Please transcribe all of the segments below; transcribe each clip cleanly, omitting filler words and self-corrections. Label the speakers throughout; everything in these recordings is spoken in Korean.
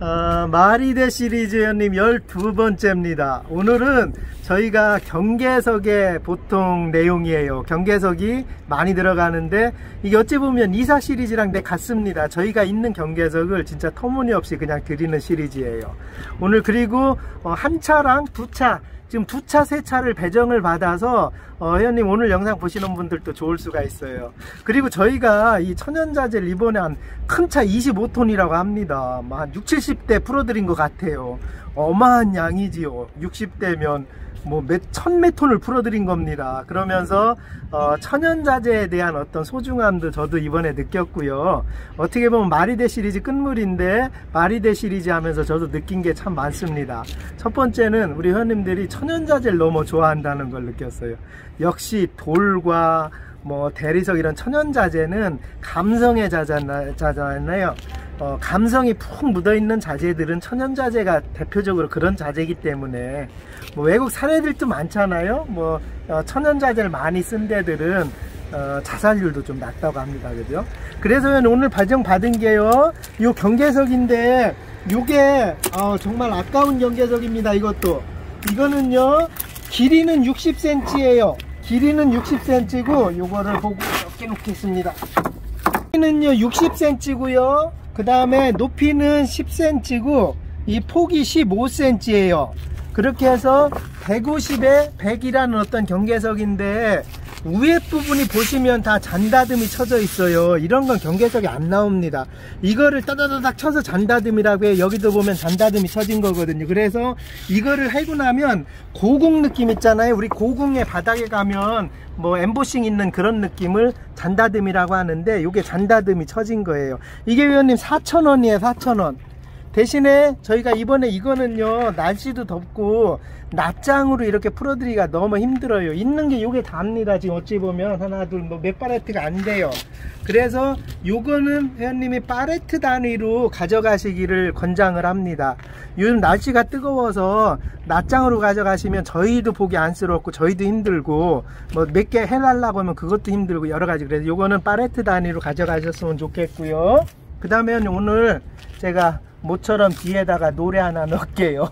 Speaker 1: 마리대 시리즈 형님 12번째입니다. 오늘은 저희가 경계석의 보통 내용이에요. 경계석이 많이 들어가는데 이게 어찌 보면 이사 시리즈랑 같습니다. 저희가 있는 경계석을 진짜 터무니없이 그냥 드리는 시리즈예요. 오늘 그리고 한 차랑 두 차, 지금 두 차, 세 차를 배정을 받아서 회원님 오늘 영상 보시는 분들도 좋을 수가 있어요. 그리고 저희가 이 천연자재를 이번에 한 큰 차 25톤이라고 합니다. 한 60, 70대 풀어드린 것 같아요. 어마한 양이지요. 60대면 뭐 천몇 톤을 풀어드린 겁니다. 그러면서 천연자재에 대한 어떤 소중함도 저도 이번에 느꼈고요. 어떻게 보면 마리대 시리즈 끝물인데 마리대 시리즈 하면서 저도 느낀 게 참 많습니다. 첫 번째는 우리 회원님들이 천연자재를 너무 좋아한다는 걸 느꼈어요. 역시 돌과 뭐 대리석 이런 천연자재는 감성의 자재잖아요. 감성이 푹 묻어있는 자재들은 천연자재가 대표적으로 그런 자재이기 때문에 뭐 외국 사례들도 많잖아요. 뭐 천연자재를 많이 쓴 데들은 자살률도 좀 낮다고 합니다. 그죠? 그래서 오늘 배정 받은 게요, 요 경계석인데 요게 정말 아까운 경계석입니다. 이거는요 길이는 60cm예요 길이는 60cm고 요거를 보고 이렇게 놓겠습니다. 길이는요 60cm고요 그 다음에 높이는 10cm고 이 폭이 15cm예요 그렇게 해서 150에 100이라는 어떤 경계석인데 위에 부분이 보시면 다 잔다듬이 쳐져 있어요. 이런 건 경계석이 안 나옵니다. 이거를 따다다닥 쳐서 잔다듬이라고 해요. 여기도 보면 잔다듬이 쳐진 거거든요. 그래서 이거를 하고 나면 고궁 느낌 있잖아요. 우리 고궁의 바닥에 가면 뭐 엠보싱 있는 그런 느낌을 잔다듬이라고 하는데 이게 잔다듬이 쳐진 거예요. 이게 회원님 4,000원이에요 4,000원. 대신에 저희가 이번에 이거는요 날씨도 덥고 납장으로 이렇게 풀어드리기가 너무 힘들어요. 있는 게 요게 다입니다. 지금 어찌 보면 하나 둘 뭐 몇 팔레트가 안 돼요. 그래서 요거는 회원님이 팔레트 단위로 가져가시기를 권장을 합니다. 요즘 날씨가 뜨거워서 납장으로 가져가시면 저희도 보기 안쓰럽고 저희도 힘들고 뭐 몇 개 해달라고 하면 그것도 힘들고 여러가지. 그래서 요거는 팔레트 단위로 가져가셨으면 좋겠고요. 그 다음에 오늘 제가 모처럼 뒤에다가 노래 하나 넣을게요.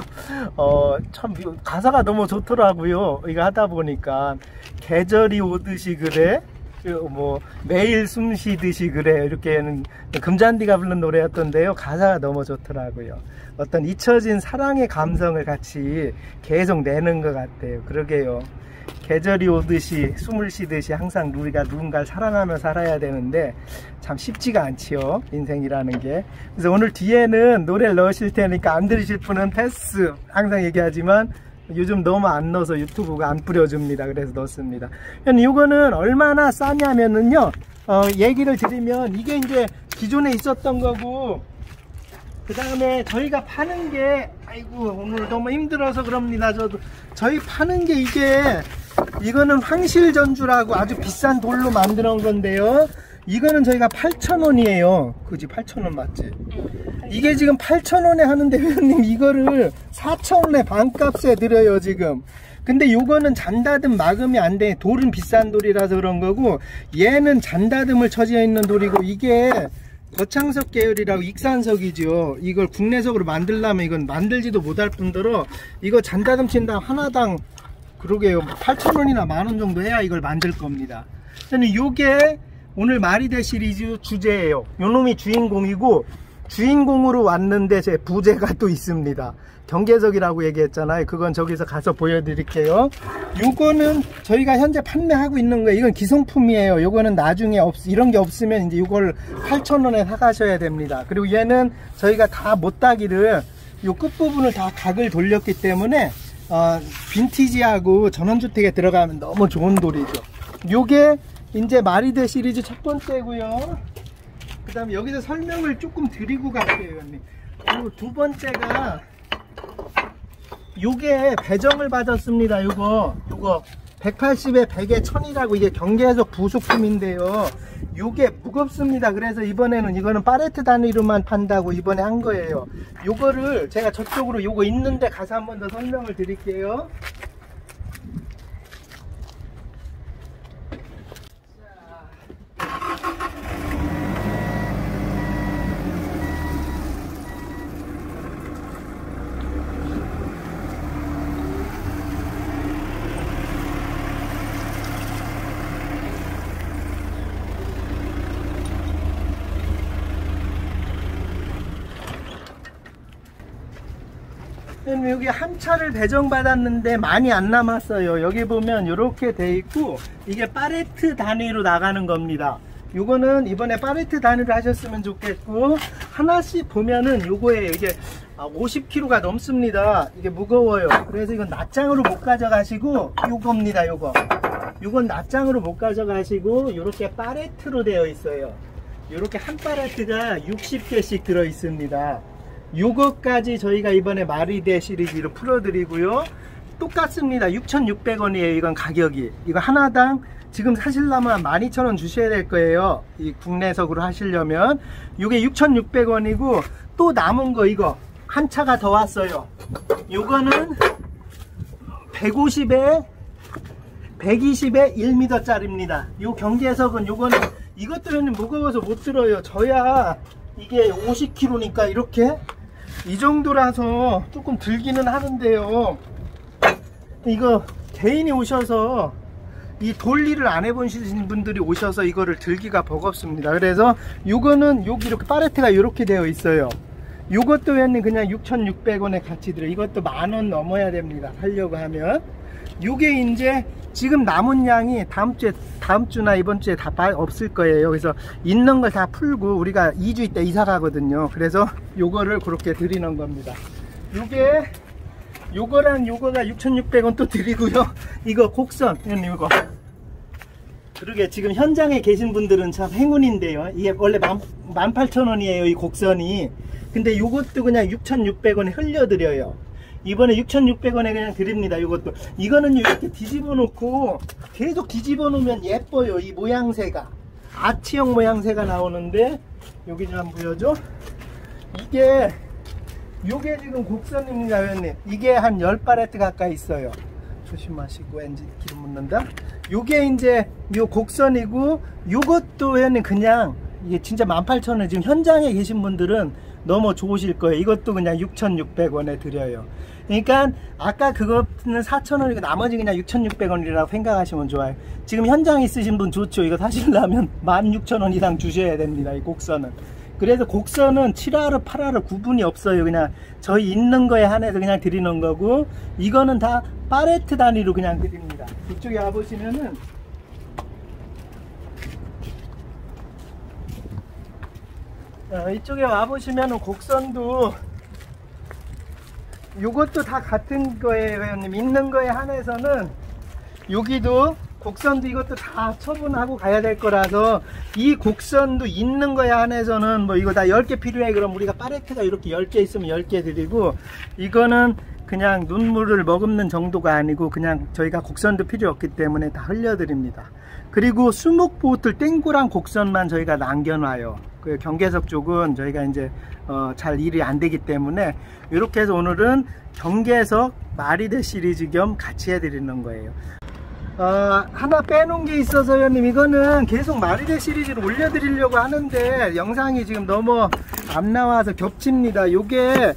Speaker 1: 참 가사가 너무 좋더라고요. 이거 하다 보니까 계절이 오듯이 그래, 뭐 매일 숨 쉬듯이 그래, 이렇게는 금잔디가 부른 노래였던데요. 가사가 너무 좋더라고요. 어떤 잊혀진 사랑의 감성을 같이 계속 내는 것 같아요. 그러게요. 계절이 오듯이 숨을 쉬듯이 항상 우리가 누군가를 사랑하며 살아야 되는데 참 쉽지가 않지요, 인생이라는 게. 그래서 오늘 뒤에는 노래를 넣으실 테니까 안 들으실 분은 패스, 항상 얘기하지만 요즘 너무 안 넣어서 유튜브가 안 뿌려줍니다. 그래서 넣습니다. 이거는 얼마나 싸냐면은요, 얘기를 드리면 이게 이제 기존에 있었던 거고, 그 다음에 저희가 파는 게, 아이고 오늘 너무 힘들어서 그럽니다. 저희 파는 게 이거는 황실전주라고 아주 비싼 돌로 만들어 놓은 건데요, 이거는 저희가 8,000원이에요 그지? 8,000원 맞지? 이게 지금 8,000원에 하는데 회원님 이거를 4,000원에 반값에 드려요 지금. 근데 요거는 잔다듬 마금이 안 돼. 돌은 비싼 돌이라서 그런 거고, 얘는 잔다듬을 쳐져 있는 돌이고, 이게 거창석 계열이라고 익산석이죠. 이걸 국내석으로 만들려면 이건 만들지도 못할 뿐더러 이거 잔다듬 친다 하나당 그러게요 8,000원이나 만원 정도 해야 이걸 만들 겁니다. 저는 요게 오늘 마리대 시리즈 주제예요. 요놈이 주인공이고, 주인공으로 왔는데 제 부제가 또 있습니다. 경계석이라고 얘기했잖아요. 그건 저기서 가서 보여드릴게요. 요거는 저희가 현재 판매하고 있는 거예요. 이건 기성품이에요. 요거는 나중에 이런 게 없으면 이제 이걸 8,000원에 사가셔야 됩니다. 그리고 얘는 저희가 다 못따기를 요 끝부분을 다 각을 돌렸기 때문에 빈티지하고 전원주택에 들어가면 너무 좋은 돌이죠. 요게 이제 마리대 시리즈 첫 번째고요. 그 다음에 여기서 설명을 조금 드리고 갈게요. 그리고 두 번째가 요게 배정을 받았습니다. 요거 180에 100에 1000이라고 이게 경계석 부속품인데요. 요게 무겁습니다. 그래서 이번에는 이거는 팔레트 단위로만 판다고 이번에 한 거예요. 요거를 제가 저쪽으로 요거 있는데 가서 한 번 더 설명을 드릴게요. 여기 한 차를 배정받았는데 많이 안 남았어요. 여기 보면 이렇게 돼 있고, 이게 팔레트 단위로 나가는 겁니다. 요거는 이번에 팔레트 단위로 하셨으면 좋겠고, 하나씩 보면은 요거에 이게 50kg가 넘습니다. 이게 무거워요. 그래서 이건 낱장으로 못 가져가시고, 요겁니다. 요건 낱장으로 못 가져가시고, 요렇게 팔레트로 되어 있어요. 요렇게 한 팔레트가 60개씩 들어 있습니다. 요거까지 저희가 이번에 마리대 시리즈로 풀어드리고요. 똑같습니다. 6,600원이에요. 이건 가격이. 이거 하나당 지금 사실라면 12,000원 주셔야 될 거예요. 이 국내석으로 하시려면. 요게 6,600원이고, 또 남은 거 이거 한 차가 더 왔어요. 요거는 150에 120에 1m 짜리입니다. 요 경계석은 요거는 이것도 무거워서 못 들어요. 저야 이게 50kg니까 이렇게 이 정도라서 조금 들기는 하는데요. 이거 개인이 오셔서 이 돌리를 안 해보신 분들이 오셔서 이거를 들기가 버겁습니다. 그래서 요거는 여기 이렇게 팔레트가 이렇게 되어 있어요. 요것도 회원님 그냥 6,600원에 같이 들어요. 이것도 10,000원 넘어야 됩니다. 하려고 하면. 요게 이제 지금 남은 양이 다음 주나 이번 주에 다 없을 거예요. 그래서 있는 걸 다 풀고 우리가 2주 있다 이사 가거든요. 그래서 요거를 그렇게 드리는 겁니다. 요거랑 요거가 6,600원 또 드리고요. 이거 곡선, 이거. 그러게 지금 현장에 계신 분들은 참 행운인데요. 이게 원래 18,000원이에요. 이 곡선이. 근데 요것도 그냥 6,600원에 흘려드려요. 이번에 6,600원에 그냥 드립니다. 이것도. 이거는 이렇게 뒤집어 놓고 계속 뒤집어 놓으면 예뻐요. 이 모양새가. 아치형 모양새가 나오는데, 여기 좀 한번 보여줘. 요게 지금 곡선입니다, 회원님. 이게 한 10팔레트 가까이 있어요. 조심하시고, 왠지 기름 묻는다. 요게 이제 요 곡선이고, 요것도 회원님 그냥 이게 진짜 18,000원. 지금 현장에 계신 분들은 너무 좋으실 거예요. 이것도 그냥 6,600원에 드려요. 그러니까 아까 그거는 4,000원이고 나머지 그냥 6,600원이라고 생각하시면 좋아요. 지금 현장에 있으신 분 좋죠. 이거 사시려면 16,000원 이상 주셔야 됩니다. 이 곡선은. 그래서 곡선은 7화로 8화로 구분이 없어요. 그냥 저희 있는 거에 한해서 그냥 드리는 거고, 이거는 다 팔레트 단위로 그냥 드립니다. 이쪽에 와보시면은 이쪽에 와보시면은 곡선도 요것도 다 같은 거예요, 회원님. 있는 거에 한해서는 여기도 곡선도 이것도 다 처분하고 가야 될 거라서, 이 곡선도 있는 거에 한해서는 뭐 이거 다 10개 필요해 그럼 우리가 팔레트가 이렇게 10개 있으면 10개 드리고, 이거는 그냥 눈물을 머금는 정도가 아니고 그냥 저희가 곡선도 필요 없기 때문에 다 흘려드립니다. 그리고 수목보틀 땡구랑 곡선만 저희가 남겨놔요. 그 경계석 쪽은 저희가 이제 잘 일이 안 되기 때문에 이렇게 해서 오늘은 경계석 마리대 시리즈 겸 같이 해드리는 거예요. 하나 빼놓은 게 있어서 회원님, 이거는 계속 마리대 시리즈를 올려드리려고 하는데 영상이 지금 너무 안 나와서 겹칩니다. 요게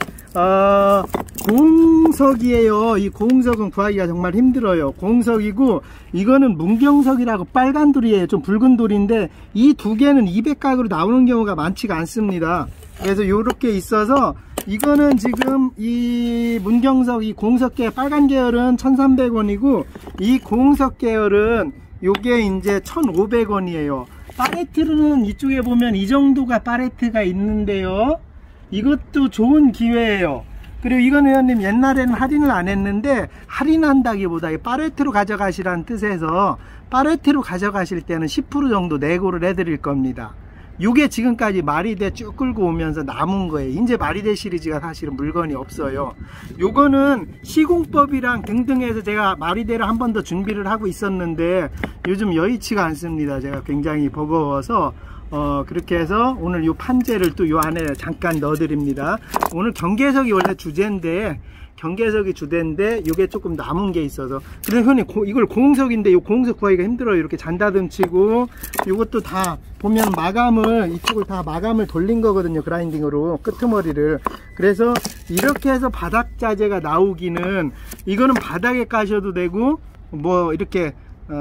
Speaker 1: 고홍석이에요. 이 고홍석은 구하기가 정말 힘들어요. 고홍석이고, 이거는 문경석이라고 빨간 돌이에요. 좀 붉은 돌인데 이 두 개는 200각으로 나오는 경우가 많지가 않습니다. 그래서 요렇게 있어서, 이거는 지금 이 문경석, 이 고홍석 계열 빨간 계열은 1,300원이고 이 고홍석 계열은 요게 이제 1,500원이에요. 팔레트는 이쪽에 보면 이 정도가 팔레트가 있는데요. 이것도 좋은 기회예요. 그리고 이건 회원님 옛날에는 할인을 안 했는데, 할인한다기보다 팔레트로 가져가시라는 뜻에서 팔레트로 가져가실 때는 10% 정도 내고를 해드릴 겁니다. 요게 지금까지 마리대 쭉 끌고 오면서 남은 거예요. 이제 마리대 시리즈가 사실은 물건이 없어요. 요거는 시공법이랑 등등 해서 제가 마리대를 한 번 더 준비를 하고 있었는데 요즘 여의치가 않습니다. 제가 굉장히 버거워서 그렇게 해서 오늘 요 판재를 또 요 안에 잠깐 넣어 드립니다. 오늘 경계석이 원래 주제인데, 경계석이 주제인데 요게 조금 남은 게 있어서. 그래서 형님 이걸 고홍석인데 요 고홍석 구하기가 힘들어요. 이렇게 잔다듬치고, 요것도 다 보면 마감을, 이쪽을 다 마감을 돌린 거거든요. 그라인딩으로 끄트머리를. 그래서 이렇게 해서 바닥 자재가 나오기는, 이거는 바닥에 까셔도 되고 뭐 이렇게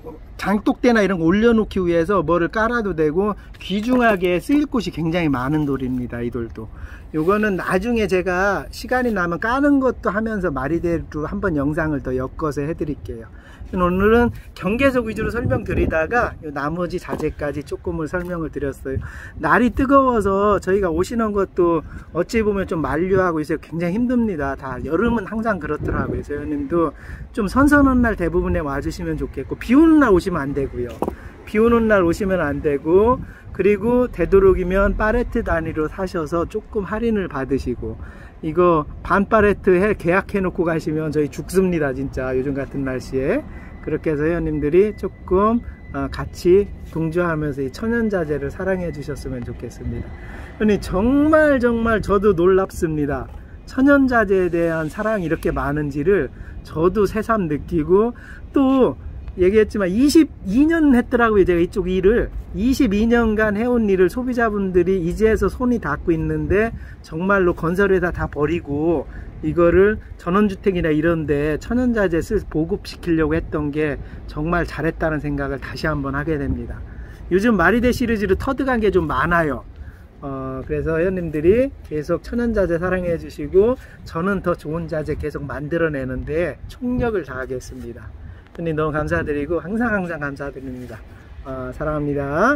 Speaker 1: 장독대나 이런 거 올려놓기 위해서 뭐를 깔아도 되고 귀중하게 쓰일 곳이 굉장히 많은 돌입니다. 이 돌도. 요거는 나중에 제가 시간이 나면 까는 것도 하면서 마리대로 한번 영상을 더 엮어서 해드릴게요. 오늘은 경계석 위주로 설명드리다가 나머지 자재까지 조금을 설명을 드렸어요. 날이 뜨거워서 저희가 오시는 것도 어찌 보면 좀 만류하고 있어요. 굉장히 힘듭니다. 다 여름은 항상 그렇더라고요. 회원님도 좀 선선한 날 대부분에 와주시면 좋겠고, 비 오는 날 오시면 안 되고요. 비 오는 날 오시면 안 되고, 그리고 되도록이면 팔레트 단위로 사셔서 조금 할인을 받으시고, 이거 반 팔레트 계약해 놓고 가시면 저희 죽습니다. 진짜 요즘 같은 날씨에. 그렇게 해서 회원님들이 조금 같이 동조하면서 이 천연자재를 사랑해 주셨으면 좋겠습니다. 정말 저도 놀랍습니다. 천연자재에 대한 사랑이 이렇게 많은지를 저도 새삼 느끼고, 또 얘기했지만 22년 했더라고요. 제가 이쪽 일을 22년간 해온 일을 소비자분들이 이제서 손이 닿고 있는데, 정말로 건설회사 다 버리고 이거를 전원주택이나 이런데 천연자재 보급시키려고 했던 게 정말 잘했다는 생각을 다시 한번 하게 됩니다. 요즘 마리대 시리즈로 터득한 게 좀 많아요. 그래서 회원님들이 계속 천연자재 사랑해 주시고, 저는 더 좋은 자재 계속 만들어내는데 총력을 다하겠습니다. 회원님 너무 감사드리고 항상 감사드립니다. 사랑합니다.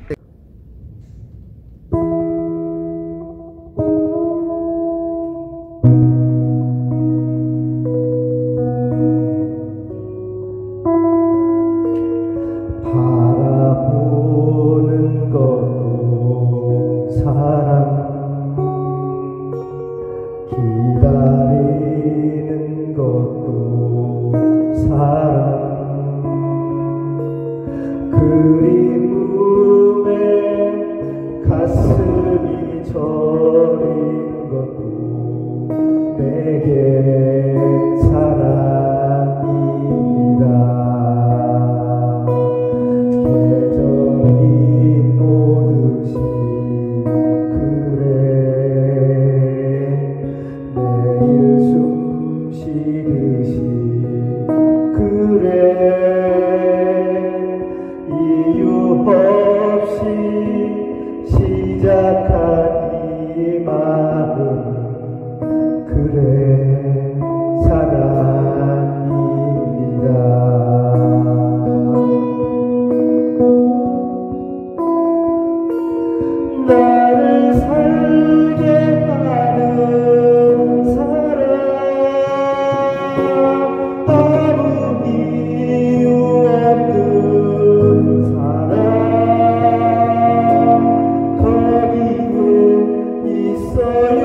Speaker 2: 바라보는 것도 사랑, 기다리는 것도 사랑, 그리움에 가슴이 저린 것도 내게 사랑입니다. 계절이 오듯이 그래, 매일 숨 쉬듯이 그래, 이유 없이 시작한 이 마음, 그래 사랑입니다. 나를 살게 하는 사랑, 아무 이유 없는 사랑, 거기에 있어요.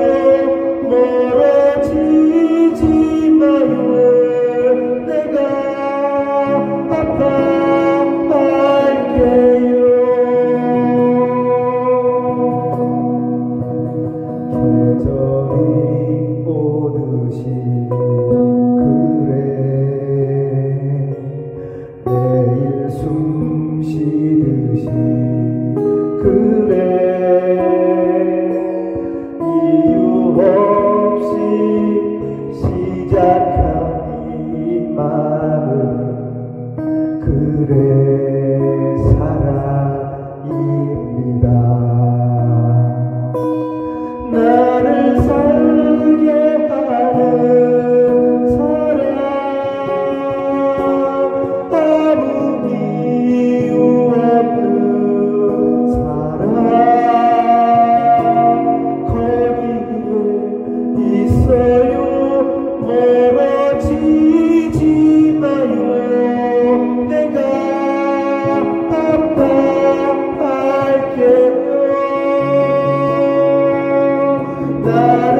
Speaker 2: 멀어지지 마요. 내가 아파할게요. 계절이 오듯이 그래, 매일 숨 쉬듯이 그래, 이유 없이 시작한 이 마음, 그래 사랑입니다. 나를 살게 하는 사랑, 아무 이유 없는 사랑, 거기에 있어요. 멀어지지 마요. 내가 아파할게요. 나를